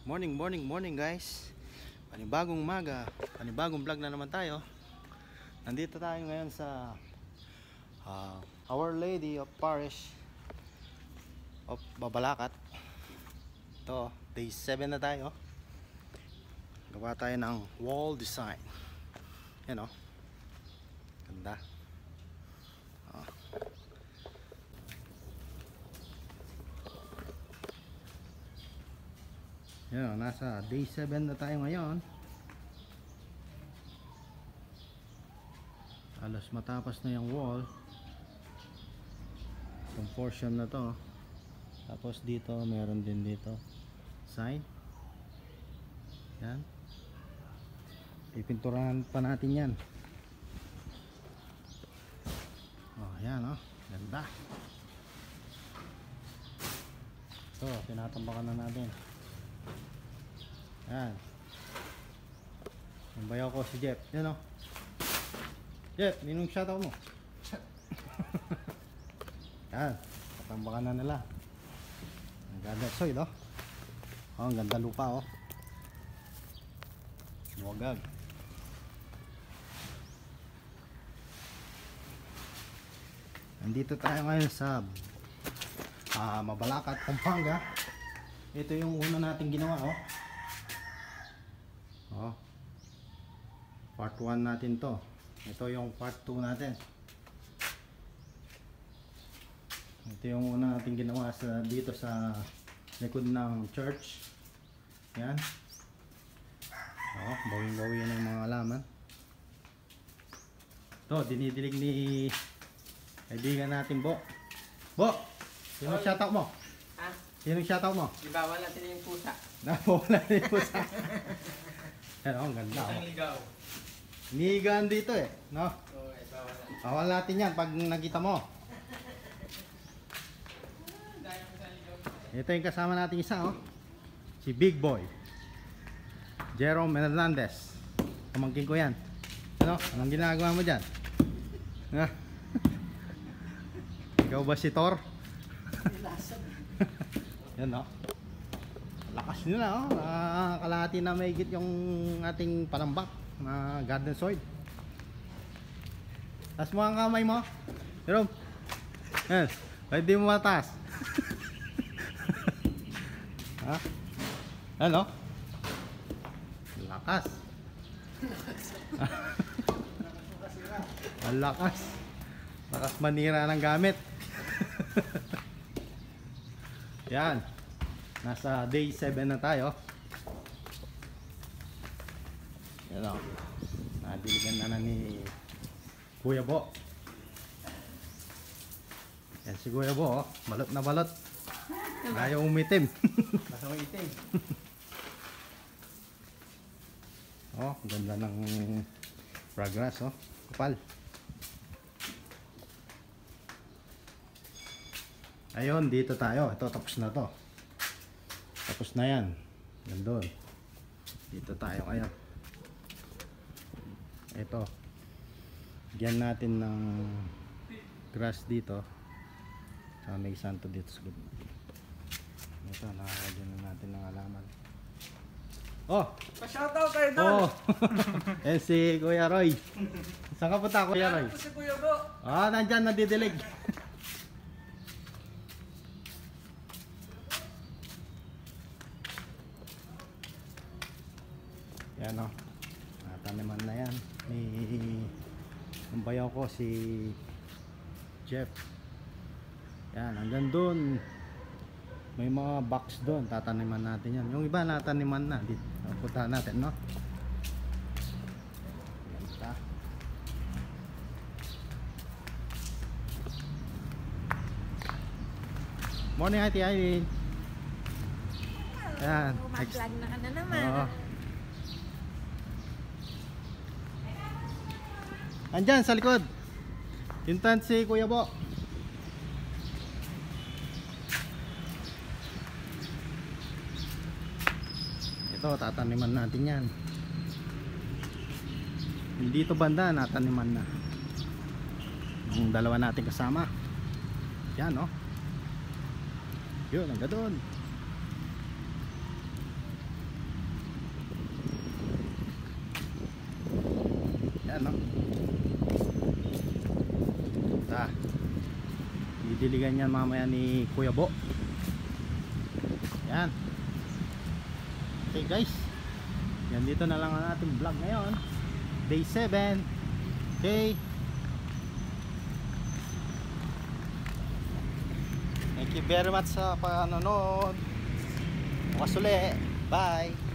Morning guys. Panibagong umaga, panibagong vlog na naman tayo. Nandito tayo ngayon sa Our Lady of Parish of Babalacat. Ito, day 7 na tayo. Gawa tayo ng wall design. Yan o, ganda. Yan, nasa day 7 na tayo ngayon. Alas matapos na yung wall. Itong portion na to. Tapos dito, meron din dito sign. Yan. Pipinturahan pa natin yan. Oh, yan oh. Ganda. So, tinatambakan na natin. Yan. Ang bayaw ko si Jeff. Yan o. Jeff, ninong shoutout mo. Yan. Katambakan na nila. Ang ganda. So, ito. Oh, ang ganda lupa o. Wagag. Nandito tayo ngayon sa Mabalacat, Pampanga. Ito yung una nating ginawa o. Oh, part 1 natin to. Ito yung part 2 natin. Ito yung una natin ginawa dito sa likod ng church. Yan. Oh, bawing-bawi yan yung mga halaman. Ito, dinidilig ni kaibigan natin Bo. Bo, sinong shoutout mo? Ha? Sinong shoutout mo? Ibawal natin yung pusa. Wala na yung pusa. Yan o, ang ganda o. Ligaw. Nigaan dito eh, no? Okay, bawal natin. Bawal natin yan pag nakita mo. Ito yung kasama natin isa oh. Si Big Boy Jerome Hernandez. Pamangkin ko yan. Ano? Anong ginagawa mo dyan? Ha? Ikaw ba si Thor? Yan oh. Lakas nila oh. Kalahati na mahigit yung ating panambak na garden soil. Taas mo ang kamay mo. Jerome. Yes. Pwede mo mataas. Ha? Ano? Lakas. Ang lakas. Lakas manira ng gamit. Yan. Nasa day 7 na tayo. Yan o. Nadiligan na ni Kuya Bo. Yan si Kuya Bo. Balot na balot. Ayaw umitim. Basta may itim. Oh, ganda ng progress oh. Kapal. Ayun, dito tayo. Ito tapos na to. Tapos na yan. Nandun. Dito tayo ngayon. Ito. Diyan natin ng grass dito. Saka may santo dito sa gitna. Ito, nakakagyan na natin ng halaman. Oh! Pa-shoutout kayo doon! Oh! Eh si Kuya Roy. Saan ka punta Kuya Roy? Ano po si Kuya Bo? Ah, nandyan, nadidilig. Yan o. Taniman na yan. Ang bayaw ko si Jeff. Yan, hanggang doon. May mga box doon. Tataniman natin yan. Yung iba nataniman na. Dito. Punta natin, no? Ganda. Morning, Ate Ivy. Yan. Mag-vlog na ka na naman. Oo. Andyan sa likod. Tintan si Kuya Bo. Ito, tataniman natin yan. Dito banda, nataniman na. Yung dalawa natin kasama. Yan, no? Yun, hanggang doon. Yan, no? Didiligan yan mamaya ni Kuya Bo. Yan. Okay guys, yan, dito na lang ang ating vlog ngayon, day 7. Okay, thank you very much sa panonood. Bukas uli, bye.